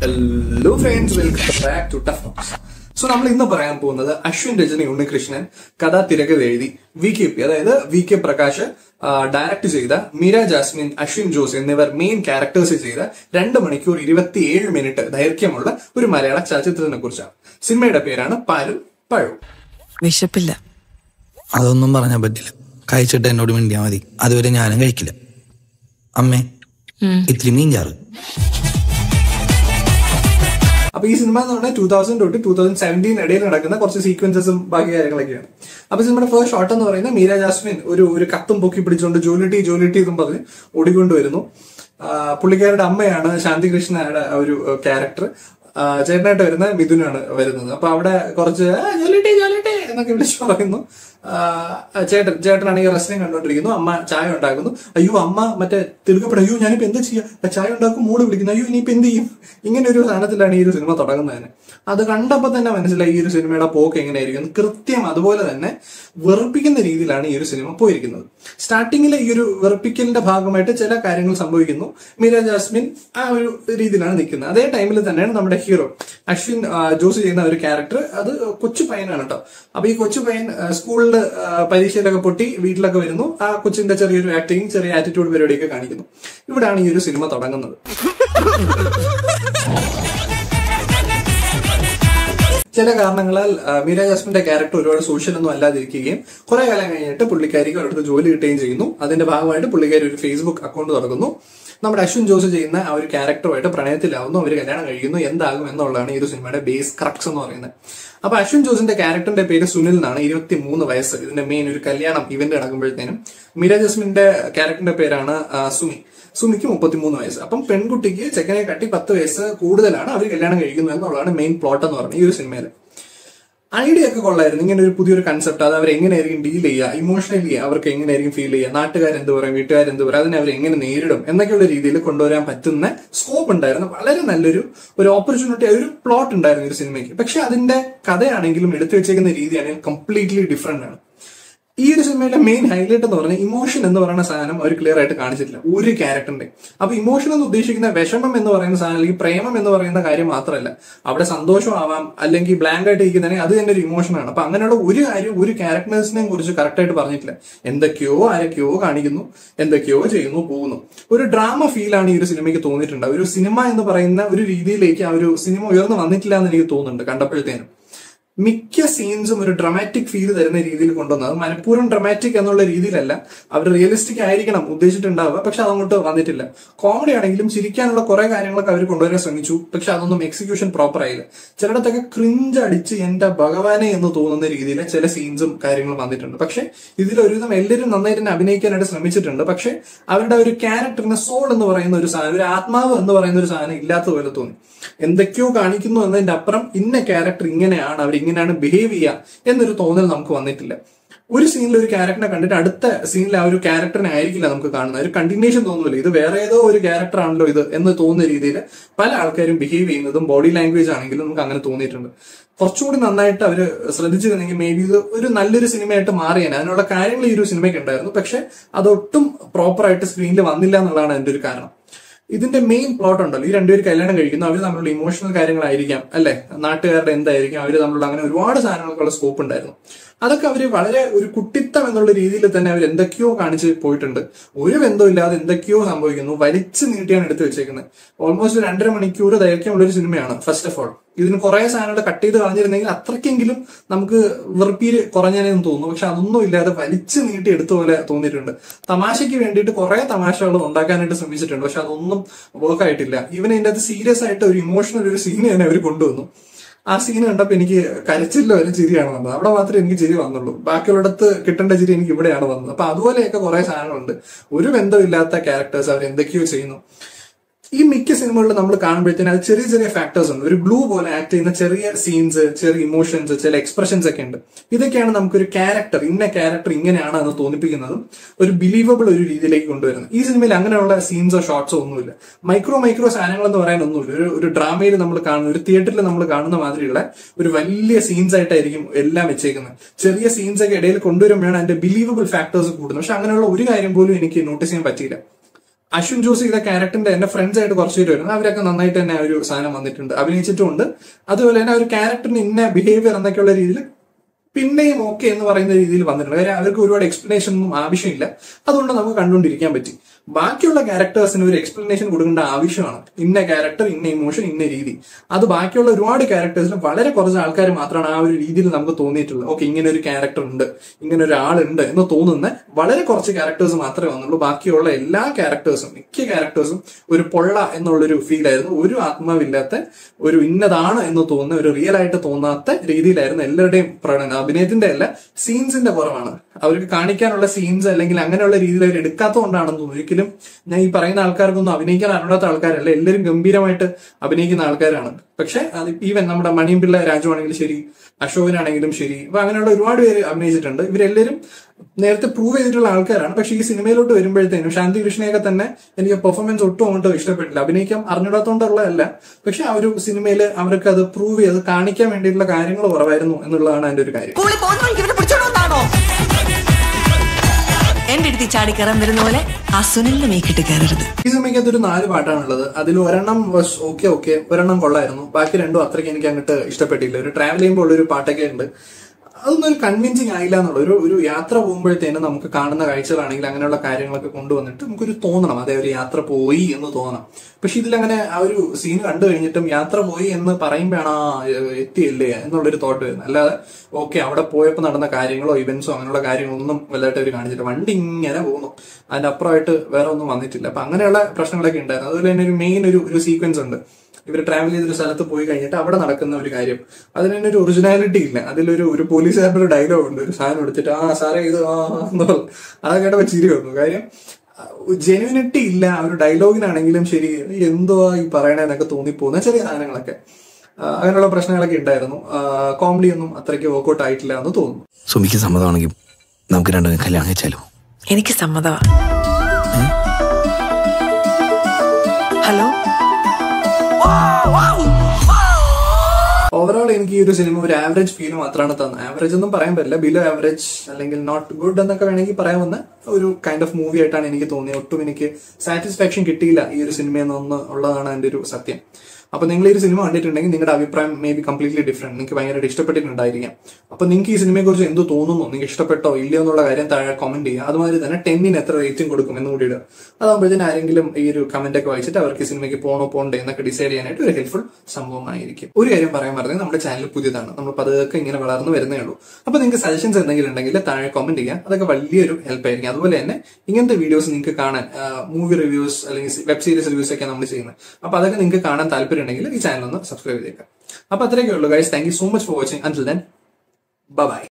Hello friends, welcome back to Tough Talks. So നമ്മൾ ഇന്ന് പറയാൻ പോകുന്നത് അശ്വിൻ രജനി ഉണ്ണികൃഷ്ണൻ കഥ തിരക്കഥ എഴുതി VKP അതായത് VK പ്രകാശ് ഡയറക്ട് ചെയ്ത മീര ജാസ്മിൻ, അശ്വിൻ ജോസ് എന്നിവർ മെയിൻ ക്യാരക്ടേഴ്സ് ചെയ്ത 2 മണിക്കൂർ 27 മിനിറ്റ് ദൈർഘ്യമുള്ള ഒരു മലയാള ചലച്ചിത്രത്തിനെ കുറിച്ചാണ്. സിനിമയുടെ പേരാണ് പാലും പഴവും. വിശപ്പില്ല, അതൊന്നും പറഞ്ഞാൽ പറ്റില്ല. കഴിച്ചിട്ട് എന്നോട് മിണ്ടിയാ മതി, അതുവരെ ഞാനും കഴിക്കില്ല. അമ്മേ, ഇത്തിരി മീൻ ചാറ്. അപ്പൊ ഈ സിനിമ എന്ന് പറഞ്ഞാൽ 2000 തൊട്ട് 2017 ഇടയിൽ നടക്കുന്ന കുറച്ച് സീക്വൻസസും ബാക്കി കാര്യങ്ങളൊക്കെയാണ്. അപ്പൊ സിനിമയുടെ ഫസ്റ്റ് ഷോട്ട് എന്ന് പറയുന്നത് മീര ജാസ്മിൻ ഒരു കത്തും പൊക്കി പിടിച്ചുകൊണ്ട് ജോലി ടീ എന്നും പറഞ്ഞ് ഓടിക്കൊണ്ടുവരുന്നു. പുള്ളിക്കാരുടെ അമ്മയാണ് ശാന്തി കൃഷ്ണയുടെ ഒരു ക്യാരക്ടർ. ചേട്ടനായിട്ട് വരുന്ന മിഥുനാണ് വരുന്നത്. അപ്പൊ അവിടെ കുറച്ച് ജോലി ടീ എന്നൊക്കെ വിളിച്ചു പറയുന്നു. ചേട്ടനാണെങ്കിൽ റെസ്ലിംഗ് കണ്ടോണ്ടിരിക്കുന്നു. അമ്മ ചായ ഉണ്ടാക്കുന്നു. അയ്യോ അമ്മ മറ്റേ തിടുക്കപ്പെടും, അയ്യോ ഞാനിപ്പോ എന്താ ചെയ്യാ, ചായ ഉണ്ടാക്കും, മൂട് വിളിക്കുന്നു, അയ്യോ ഇനിയിപ്പോ എന്ത് ചെയ്യും. ഇങ്ങനെ ഒരു സാധനത്തിലാണ് ഈ ഒരു സിനിമ തുടങ്ങുന്നതിന്. അത് കണ്ടപ്പോ തന്നെ മനസ്സിലായി ഈ ഒരു സിനിമയുടെ പോക്ക് എങ്ങനെയായിരിക്കും. കൃത്യം അതുപോലെ തന്നെ വെറുപ്പിക്കുന്ന രീതിയിലാണ് ഈ ഒരു സിനിമ പോയിരിക്കുന്നത്. സ്റ്റാർട്ടിങ്ങിലെ ഈ ഒരു വെറുപ്പിക്കലിന്റെ ഭാഗമായിട്ട് ചില കാര്യങ്ങൾ സംഭവിക്കുന്നു. മീര ജാസ്മിൻ ആ ഒരു രീതിയിലാണ് നിൽക്കുന്നത്. അതേ ടൈമിൽ തന്നെയാണ് നമ്മുടെ ഹീറോ അശ്വിൻ ജോസ് ചെയ്യുന്ന ഒരു ക്യാരക്ടർ. അത് കൊച്ചു പയ്യനാണ് കേട്ടോ. അപ്പൊ ഈ കൊച്ചു പയ്യൻ സ്കൂളിൽ പരീക്ഷയിലൊക്കെ പൊട്ടി വീട്ടിലൊക്കെ വരുന്നു. ആ കൊച്ചിന്റെ ചെറിയൊരു ആക്ടിങ്, ചെറിയ ആറ്റിറ്റ്യൂഡ് പരിപാടിയൊക്കെ കാണിക്കുന്നു. ഇവിടാണ് ഈ ഒരു സിനിമ തുടങ്ങുന്നത്. ചില കാരണങ്ങളാൽ മീര ജാസ്മിന്റെ ക്യാരക്ടർ ഒരുപാട് സോഷ്യൽ ഒന്നും അല്ലാതിരിക്കുകയും കുറെ കാലം കഴിഞ്ഞിട്ട് പുള്ളിക്കാരിക്ക് ഒരിടത്ത് ജോലി കിട്ടുകയും ചെയ്യുന്നു. അതിന്റെ ഭാഗമായിട്ട് പുള്ളിക്കാരി ഒരു ഫേസ്ബുക്ക് അക്കൗണ്ട് തുടങ്ങുന്നു. നമ്മുടെ അശ്വിൻ ജോസ് ചെയ്യുന്ന ആ ഒരു ക്യാരക്ടറുമായിട്ട് പ്രണയത്തിലാവുന്നു. അവർ കല്യാണം കഴിക്കുന്നു. എന്താകും എന്നുള്ളതാണ് ഈ ഒരു സിനിമയുടെ ബേസ് ക്രക്സ് എന്ന് പറയുന്നത്. അപ്പൊ അശ്വിൻ ജോസിന്റെ ക്യാരക്ടറിന്റെ പേര് സുനിൽ എന്നാണ്. 23 വയസ്സ്. ഇതിന്റെ മെയിൻ ഒരു കല്യാണം ഇവന്റ് നടക്കുമ്പോഴത്തേനും മീര ജാസ്മിന്റെ ക്യാരക്ടറിന്റെ പേരാണ് സുമിക്ക് 33 വയസ്സ്. അപ്പം പെൺകുട്ടിക്ക് ചെക്കനെ കാട്ടി 10 വയസ്സ് കൂടുതലാണ്. അവർ കല്യാണം കഴിക്കുന്നത് എന്നുള്ളതാണ് മെയിൻ പ്ലോട്ട് എന്ന് പറയുന്നത് ഈ ഒരു സിനിമയിൽ. ഐഡിയ ഒക്കെ കൊള്ളായിരുന്നു. ഇങ്ങനെ ഒരു പുതിയൊരു കൺസെപ്റ്റ്. അത് അവർ എങ്ങനെയായിരിക്കും ഡീൽ ചെയ്യുക, ഇമോഷണലി അവർക്ക് എങ്ങനെയായിരിക്കും ഫീൽ ചെയ്യുക, നാട്ടുകാരെന്ത് പറയും, വീട്ടുകാരെന്ത് പറയും, അതിനെ അവർ എങ്ങനെ നേരിടും എന്നൊക്കെയുള്ള രീതിയിൽ കൊണ്ടുവരാൻ പറ്റുന്ന സ്കോപ്പ് ഉണ്ടായിരുന്നു. വളരെ നല്ലൊരു ഓപ്പർച്യൂണിറ്റി, ഒരു പ്ലോട്ട് ഉണ്ടായിരുന്നു ഒരു സിനിമയ്ക്ക്. പക്ഷെ അതിന്റെ കഥയാണെങ്കിലും എടുത്തു വെച്ചേക്കുന്ന രീതിയാണെങ്കിൽ കംപ്ലീറ്റ്ലി ഡിഫറെന്റ് ആണ്. ഈ ഒരു സിനിമയുടെ മെയിൻ ഹൈലൈറ്റ് എന്ന് പറഞ്ഞാൽ ഇമോഷൻ എന്ന് പറയുന്ന സാധനം അവർ ക്ലിയർ ആയിട്ട് കാണിച്ചിട്ടില്ല ഒരു ക്യാരക്ടറിന്റെ. അപ്പൊ ഇമോഷൻ എന്ന് ഉദ്ദേശിക്കുന്ന വിഷമം എന്ന് പറയുന്ന സാധനം, അല്ലെങ്കിൽ പ്രേമം എന്ന് പറയുന്ന കാര്യം മാത്രമല്ല. അവിടെ സന്തോഷമാവാം, അല്ലെങ്കിൽ ബ്ലാങ്ക് ആയിട്ട് ഇരിക്കുന്നതിന് അത് തന്നെ ഒരു ഇമോഷനാണ്. അപ്പൊ അങ്ങനെയുള്ള ഒരു കാര്യം ഒരു ക്യാരക്ടേഴ്സിനെയും കുറിച്ച് കറക്റ്റ് ആയിട്ട് പറഞ്ഞിട്ടില്ല. എന്തൊക്കെയോ ആരൊക്കെയോ കാണിക്കുന്നു, എന്തൊക്കെയോ ചെയ്യുന്നു, പോകുന്നു. ഒരു ഡ്രാമ ഫീലാണ് ഈ ഒരു സിനിമയ്ക്ക് തോന്നിയിട്ടുണ്ട്. ഒരു സിനിമ എന്ന് പറയുന്ന ഒരു രീതിയിലേക്ക് ആ ഒരു സിനിമ ഉയർന്നു വന്നിട്ടില്ല എന്ന് എനിക്ക് തോന്നുന്നുണ്ട് കണ്ടപ്പോഴത്തേനും. മിക്ക സീൻസും ഒരു ഡ്രമാറ്റിക് ഫീൽ തരുന്ന രീതിയിൽ കൊണ്ടുവന്നത്. അത് മനഃപൂർവ്വം ഡ്രമാറ്റിക് എന്നുള്ള രീതിയിലല്ല, അവർ റിയലിസ്റ്റിക് ആയിരിക്കണം ഉദ്ദേശിച്ചിട്ടുണ്ടാവുക. പക്ഷെ അതങ്ങോട്ട് വന്നിട്ടില്ല. കോമഡി ആണെങ്കിലും ചിരിക്കാനുള്ള കുറെ കാര്യങ്ങളൊക്കെ അവർ കൊണ്ടുവരാൻ ശ്രമിച്ചു. പക്ഷെ അതൊന്നും എക്സിക്യൂഷൻ പ്രോപ്പർ ആയില്ല. ചിലയിടത്തൊക്കെ ക്രിഞ്ച് അടിച്ച് എന്റെ ഭഗവാനെ എന്ന് തോന്നുന്ന രീതിയിൽ ചില സീൻസും കാര്യങ്ങളും വന്നിട്ടുണ്ട്. പക്ഷെ ഇതിലൊരുവിധം എല്ലാവരും നന്നായിട്ട് തന്നെ അഭിനയിക്കാനായിട്ട് ശ്രമിച്ചിട്ടുണ്ട്. പക്ഷെ അവരുടെ ഒരു ക്യാരക്ടറിന് സോൾ എന്ന് പറയുന്ന ഒരു സാധനം, ഒരു ആത്മാവ് എന്ന് പറയുന്ന ഒരു സാധനം ഇല്ലാത്തതുപോലെ തോന്നി. എന്തൊക്കെയോ കാണിക്കുന്നു എന്നതിന്റെ അപ്പുറം ഇന്ന ക്യാരക്ടർ ഇങ്ങനെയാണ്, അവർ ഇങ്ങനെയാണ് ബിഹേവ് ചെയ്യുക എന്നൊരു തോന്നൽ നമുക്ക് വന്നിട്ടില്ല. ഒരു സീനിൽ ഒരു ക്യാരക്ടറിനെ കണ്ടിട്ട് അടുത്ത സീനിൽ ആ ഒരു ക്യാരക്ടറിനെ ആയിരിക്കില്ല നമുക്ക് കാണുന്നത്. ഒരു കണ്ടിന്യൂഷൻ തോന്നുന്നില്ല. ഇത് വേറെ ഏതോ ഒരു ക്യാരക്ടർ ആണല്ലോ ഇത് എന്ന് തോന്നുന്ന രീതിയിൽ പല ആൾക്കാരും ബിഹേവ് ചെയ്യുന്നതും ബോഡി ലാംഗ്വേജ് ആണെങ്കിലും നമുക്ക് അങ്ങനെ തോന്നിയിട്ടുണ്ട്. കുറച്ചുകൂടി നന്നായിട്ട് അവർ ശ്രദ്ധിച്ചിരുന്നെങ്കിൽ മേ ബി ഇത് ഒരു നല്ലൊരു സിനിമയായിട്ട് മാറിയാണ്. അതിനുള്ള കാര്യങ്ങൾ ഈ ഒരു സിനിമയ്ക്ക് ഉണ്ടായിരുന്നു. പക്ഷെ അതൊട്ടും പ്രോപ്പറായിട്ട് സ്ക്രീനിൽ വന്നില്ല എന്നുള്ളതാണ് അതിന്റെ ഒരു കാരണം. ഇതിന്റെ മെയിൻ പ്ലോട്ട് ഉണ്ടല്ലോ, ഈ രണ്ടുപേർ കല്യാണം കഴിക്കുന്നു, അവർ തമ്മിലുള്ള ഇമോഷണൽ കാര്യങ്ങളായിരിക്കാം, അല്ലെ, നാട്ടുകാരുടെ എന്തായിരിക്കും, അവർ തമ്മിലുള്ള അങ്ങനെ ഒരുപാട് സാധനങ്ങൾക്കുള്ള സ്കോപ്പ് ഉണ്ടായിരുന്നു. അതൊക്കെ അവര് വളരെ ഒരു കുട്ടിത്തം എന്നുള്ള രീതിയിൽ തന്നെ അവർ എന്തൊക്കെയോ കാണിച്ച് പോയിട്ടുണ്ട്. ഒരു ബന്ധവും ഇല്ലാതെ എന്തൊക്കെയോ സംഭവിക്കുന്നു. വലിച്ചു നീട്ടിയാണ് എടുത്തു വെച്ചേക്കുന്നത്. ഓൾമോസ്റ്റ് 2.5 മണിക്കൂർ ദൈർഘ്യമുള്ള ഒരു സിനിമയാണ്. ഫസ്റ്റ് ഓഫ് ഓൾ ഇതിന് കുറെ സാധനങ്ങൾ കട്ട് ചെയ്ത് കളഞ്ഞിരുന്നെങ്കിൽ അത്രയ്ക്കെങ്കിലും നമുക്ക് വെറുപ്പീര് കുറഞ്ഞാനെന്ന് തോന്നുന്നു. പക്ഷെ അതൊന്നും ഇല്ലാതെ വലിച്ചു നീട്ടി എടുത്ത പോലെ തോന്നിയിട്ടുണ്ട്. തമാശയ്ക്ക് വേണ്ടിയിട്ട് കുറെ തമാശകൾ ഉണ്ടാക്കാനായിട്ട് ശ്രമിച്ചിട്ടുണ്ട്. പക്ഷെ അതൊന്നും വർക്ക് ആയിട്ടില്ല. ഈവൻ ഇതിന്റെ അത് സീരിയസ് ആയിട്ട് ഒരു ഇമോഷണൽ ഒരു സീൻ തന്നെ അവർ കൊണ്ടുവന്നു. ആ സീൻ കണ്ടപ്പോ എനിക്ക് കരച്ചില്ല ഒരു ചിരിയാണ് വന്നത്. അവിടെ മാത്രമേ എനിക്ക് ചിരി വന്നുള്ളൂ. ബാക്കിയുള്ളിടത്ത് കിട്ടേണ്ട ചിരി എനിക്ക് ഇവിടെയാണ് വന്നത്. അപ്പൊ അതുപോലെയൊക്കെ കുറെ സാധനങ്ങളുണ്ട്. ഒരു ബന്ധമില്ലാത്ത ക്യാരക്ടേഴ്സ് അവർ എന്തൊക്കെയോ ചെയ്യുന്നു. ഈ മിക്ക സിനിമകളിൽ നമ്മൾ കാണുമ്പോഴത്തേനും അത് ചെറിയ ചെറിയ ഫാക്ടേഴ്സ് ഉണ്ട്. ഒരു ഗ്ലൂ പോലെ ആക്ട് ചെയ്യുന്ന ചെറിയ സീൻസ്, ചെറിയ ഇമോഷൻസ്, ചില എക്സ്പ്രഷൻസ് ഒക്കെ ഉണ്ട്. ഇതൊക്കെയാണ് നമുക്കൊരു ക്യാരക്ടർ ഇങ്ങനെയാണ് എന്ന് തോന്നിപ്പിക്കുന്നതും ഒരു ബിലീവബിൾ ഒരു രീതിയിലേക്ക് കൊണ്ടുവരുന്നത്. ഈ സിനിമയിൽ അങ്ങനെയുള്ള സീൻസോ ഷോർട്സോ ഒന്നുമില്ല. മൈക്രോ സാധനങ്ങൾ എന്ന് പറയാനൊന്നുമില്ല. ഒരു ഡ്രാമയിൽ നമ്മൾ കാണുന്ന, ഒരു തിയേറ്ററിൽ നമ്മൾ കാണുന്ന മാതിരിയുള്ള ഒരു വലിയ സീൻസ് ആയിട്ടായിരിക്കും എല്ലാം വെച്ചേക്കുന്നത്. ചെറിയ സീൻസ് ഒക്കെ ഇടയിൽ കൊണ്ടുവരുമ്പോഴാണ് അതിന്റെ ബിലീവബിൾ ഫാക്ടേഴ്സ് കൂടുന്നത്. പക്ഷെ അങ്ങനെയുള്ള ഒരു കാര്യം പോലും എനിക്ക് നോട്ടീസ് ചെയ്യാൻ പറ്റിയില്ല. അശ്വിൻ ജോസ് ചെയ്ത ക്യാരക്ടറിന്റെ എന്റെ ഫ്രണ്ട്സ് ആയിട്ട് കുറച്ച് പേര് വരുന്നത്, അവരൊക്കെ നന്നായിട്ട് തന്നെ ഒരു സാധനം വന്നിട്ടുണ്ട്, അഭിനയിച്ചിട്ടുമുണ്ട്. അതുപോലെ തന്നെ ഒരു ക്യാരക്ടറിന് ഇന്ന ബിഹേവിയർ എന്നൊക്കെയുള്ള രീതിയിൽ പിന്നെയും ഓക്കെ എന്ന് പറയുന്ന രീതിയിൽ വന്നിട്ടുണ്ട്. കാര്യം അവർക്ക് ഒരുപാട് എക്സ്പ്ലനേഷൻ ഒന്നും ആവശ്യമില്ല, അതുകൊണ്ട് നമുക്ക് കണ്ടുകൊണ്ടിരിക്കാൻ പറ്റി. ബാക്കിയുള്ള ക്യാരക്ടേഴ്സിന് ഒരു എക്സ്പ്ലനേഷൻ കൊടുക്കേണ്ട ആവശ്യമാണ്. ഇന്ന ക്യാരക്ടർ, ഇന്ന ഇമോഷൻ, ഇന്ന രീതി. അത് ബാക്കിയുള്ള ഒരുപാട് ക്യാരക്ടേഴ്സിന് വളരെ കുറച്ച് ആൾക്കാർ മാത്രമാണ് ആ ഒരു രീതിയിൽ നമുക്ക് തോന്നിയിട്ടുള്ളത്. ഓക്കെ, ഇങ്ങനെ ഒരു ക്യാരക്ടർ ഉണ്ട്, ഇങ്ങനെ ഒരാളുണ്ട് എന്ന് തോന്നുന്ന വളരെ കുറച്ച് ക്യാരക്ടേഴ്സ് മാത്രമേ വന്നുള്ളൂ. ബാക്കിയുള്ള എല്ലാ ക്യാരക്ടേഴ്സും, മിക്ക ക്യാരക്ടേഴ്സും ഒരു പൊള്ള എന്നുള്ളൊരു ഫീൽ ആയിരുന്നു. ഒരു ആത്മാവില്ലാത്ത, ഒരു ഇന്നതാണ് എന്ന് തോന്നുന്ന, ഒരു റിയൽ ആയിട്ട് തോന്നാത്ത രീതിയിലായിരുന്നു എല്ലാവരുടെയും പ്രകടനം. അഭിനയത്തിന്റെ അല്ല, സീൻസിന്റെ കുറവാണ്. അവർക്ക് കാണിക്കാനുള്ള സീൻസ് അല്ലെങ്കിൽ അങ്ങനെയുള്ള രീതിയിൽ അവർ എടുക്കാത്തതുകൊണ്ടാണെന്ന് തോന്നുന്നു. ഒരിക്കലും ഞാൻ ഈ പറയുന്ന ആൾക്കാർക്കൊന്നും അഭിനയിക്കാൻ അറിയാത്ത ആൾക്കാരല്ല, എല്ലാവരും ഗംഭീരമായിട്ട് അഭിനയിക്കുന്ന ആൾക്കാരാണ്. പക്ഷെ അത് ഈവൻ നമ്മുടെ മണിയും പിള്ള രാജു ആണെങ്കിലും ശരി, അശോകനാണെങ്കിലും ശരി, അപ്പൊ അങ്ങനെയുള്ള ഒരുപാട് പേര് അഭിനയിച്ചിട്ടുണ്ട്. ഇവരെല്ലാവരും നേരത്തെ പ്രൂവ് ചെയ്തിട്ടുള്ള ആൾക്കാരാണ്. പക്ഷെ ഈ സിനിമയിലോട്ട് വരുമ്പോഴത്തേനും ശാന്തി കൃഷ്ണയൊക്കെ തന്നെ എനിക്ക് പെർഫോമൻസ് ഒട്ടും അങ്ങോട്ട് ഇഷ്ടപ്പെട്ടില്ല. അഭിനയിക്കാൻ അറിഞ്ഞിടാത്തോണ്ടുള്ളതല്ല, പക്ഷെ ആ ഒരു സിനിമയിൽ അവർക്ക് അത് പ്രൂവ് ചെയ്ത് കാണിക്കാൻ വേണ്ടിയിട്ടുള്ള കാര്യങ്ങൾ കുറവായിരുന്നു എന്നുള്ളതാണ് എന്റെ ഒരു കാര്യം. എന്റെ അടുത്ത് ചാടി കയറാൻ വരുന്ന പോലെ ആ സുനിലിന്റെ മേക്കിട്ട് കയറരുത്. ഈ സിനിമയ്ക്കകത്ത് ഒരു 4 പാട്ടാണുള്ളത്. അതിൽ ഒരെണ്ണം ഓക്കെ, ഒരെണ്ണം കൊള്ളായിരുന്നു. ബാക്കി രണ്ടും അത്രയ്ക്ക് എനിക്ക് അങ്ങോട്ട് ഇഷ്ടപ്പെട്ടില്ല. ഒരു ട്രാവൽ ചെയ്യുമ്പോൾ ഉള്ളൊരു പാട്ടൊക്കെ ഉണ്ട്, അതൊന്നും ഒരു കൺവിൻസിങ് ആയില്ല എന്നുള്ള ഒരു യാത്ര പോകുമ്പോഴത്തേനും നമുക്ക് കാണുന്ന കാഴ്ചകളാണെങ്കിൽ അങ്ങനെയുള്ള കാര്യങ്ങളൊക്കെ കൊണ്ടുവന്നിട്ട് നമുക്കൊരു തോന്നണം, അതെ ഒരു യാത്ര പോയി എന്ന് തോന്നണം. പക്ഷെ ഇതിലങ്ങനെ ആ ഒരു സീൻ കണ്ടു കഴിഞ്ഞിട്ടും യാത്ര പോയി എന്ന് പറയുമ്പോഴാണ് എത്തിയില്ലേ എന്നുള്ളൊരു തോട്ട് വരുന്നത്. അല്ലാതെ ഓക്കെ അവിടെ പോയപ്പോൾ നടന്ന കാര്യങ്ങളോ ഇവന്റ്സോ അങ്ങനെയുള്ള കാര്യങ്ങളൊന്നും വലുതായിട്ട് അവർ കാണിച്ചില്ല. വണ്ടി ഇങ്ങനെ പോകുന്നു, അതിന്റെ അപ്പുറമായിട്ട് വേറെ ഒന്നും വന്നിട്ടില്ല. അപ്പൊ അങ്ങനെയുള്ള പ്രശ്നങ്ങളൊക്കെ ഉണ്ടായിരുന്നു. അതുപോലെ തന്നെ ഒരു മെയിൻ ഒരു സീക്വൻസ് ഉണ്ട്. ഇവർ ട്രാവൽ ചെയ്തൊരു സ്ഥലത്ത് പോയി കഴിഞ്ഞിട്ട് അവിടെ നടക്കുന്ന ഒരു കാര്യം, അതിന് തന്നെ ഒരു ഒറിജിനാലിറ്റി ഇല്ല. അതിലൊരു പോലീസുകാരുടെ ഒരു ഡയലോഗ് ഉണ്ട്, ഒരു സാധനം എടുത്തിട്ട് സാറേ ഇത് എന്ന് അതൊക്കെ കേട്ടപ്പോൾ ചിരി വന്നു. കാര്യം ജെന്യൂനിറ്റി ഇല്ല ആ ഒരു ഡയലോഗിനാണെങ്കിലും ശരി, എന്തോ ഈ പറയണേന്നൊക്കെ തോന്നിപ്പോകുന്ന ചെറിയ സാധനങ്ങളൊക്കെ, അങ്ങനെയുള്ള പ്രശ്നങ്ങളൊക്കെ ഉണ്ടായിരുന്നു. കോമഡി ഒന്നും അത്രയ്ക്ക് വർക്ക്ഔട്ട് ആയിട്ടില്ല എന്ന് തോന്നുന്നു. സുമിക്ക് സമ്മതമാണെങ്കിൽ നമുക്ക് രണ്ടും കല്യാണം കഴിച്ചാലോ? എനിക്ക് സമ്മതമാണ്. ഹലോ, ഓവറോൾ എനിക്ക് ഈ ഒരു സിനിമ ഒരു ആവറേജ് ഫീൽ മാത്രമാണ് തന്നത്. ആവറേജ് ഒന്നും പറയാൻ പറ്റില്ല, ബിലോ ആവറേജ് അല്ലെങ്കിൽ നോട്ട് ഗുഡ് എന്നൊക്കെ വേണമെങ്കിൽ പറയാവുന്ന ഒരു കൈൻഡ് ഓഫ് മൂവി ആയിട്ടാണ് എനിക്ക് തോന്നിയത്. ഒട്ടും എനിക്ക് സാറ്റിസ്ഫാക്ഷൻ കിട്ടിയില്ല ഈ ഒരു സിനിമയിൽ നിന്ന് ഉള്ളതാണ് എന്റെ ഒരു സത്യം. അപ്പൊ നിങ്ങൾ ഈ ഒരു സിനിമ കണ്ടിട്ടുണ്ടെങ്കിൽ നിങ്ങളുടെ അഭിപ്രായം മേ ബി കംപ്ലീറ്റ്ലി ഡിഫറെന്റ്, നിങ്ങൾക്ക് ഭയങ്കരമായിട്ട് ഇഷ്ടപ്പെട്ടിട്ടുണ്ടായിരിക്കാം. അപ്പൊ നിങ്ങൾക്ക് ഈ സിനിമയെ കുറിച്ച് എന്ത് തോന്നുന്നു, നിങ്ങൾക്ക് ഇഷ്ടപ്പെട്ടോ ഇല്ലയോ എന്നുള്ള കാര്യം താഴെ കമന്റ് ചെയ്യുക. അതുമാതിരി തന്നെ 10ന് എത്ര റേറ്റിംഗ് കൊടുക്കും എന്ന് കൂടി ഇടുക. അതാകുമ്പോഴത്തേന് ആരെങ്കിലും ഈ ഒരു കമന്റ് ഒക്കെ വായിച്ചിട്ട് അവർക്ക് ഈ സിനിമയ്ക്ക് പോണോ പോണ്ടേ എന്നൊക്കെ ഡിസൈഡ് ചെയ്യാനായിട്ട് ഒരു ഹെൽപ്ഫുൾ സംഭവമായിരിക്കും. ഒരു കാര്യം പറയാൻ പറഞ്ഞത്, നമ്മുടെ ചാനൽ പുതിയതാണ്, നമ്മൾ പതുക്കെ ഇങ്ങനെ വളർന്നു വരുന്നേ ഉള്ളൂ. അപ്പൊ നിങ്ങൾക്ക് സജഷൻസ് എന്തെങ്കിലും ഉണ്ടെങ്കിൽ താഴെ കമന്റ് ചെയ്യുക, അതൊക്കെ വലിയൊരു ഹെൽപ്പ് ആയിരിക്കും. അതുപോലെ തന്നെ ഇങ്ങനത്തെ വീഡിയോസ് നിങ്ങൾക്ക് കാണാൻ, മൂവി റിവ്യൂസ് അല്ലെങ്കിൽ വെബ് സീരീസ് റിവ്യൂസ് ഒക്കെ നമ്മൾ ചെയ്യുന്നത്, അപ്പൊ അതൊക്കെ നിങ്ങൾക്ക് കാണാൻ താല്പര്യം ഉണ്ടെങ്കിൽ ഈ ചാനൽ ഒന്ന് സബ്സ്ക്രൈബ് ചെയ്തേക്കാം. അപ്പൊ അത്രയൊക്കെ ഉള്ളൂ guys. Thank you so much for watching. Until then, by.